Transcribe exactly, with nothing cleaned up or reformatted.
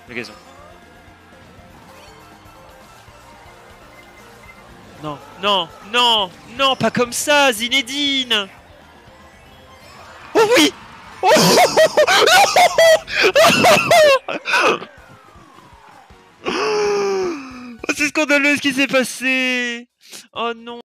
Le gazon. Non, non, non, non, pas comme ça, Zinedine. Oh oui. Oh, oh, c'est scandaleux ce qui s'est passé. Oh non.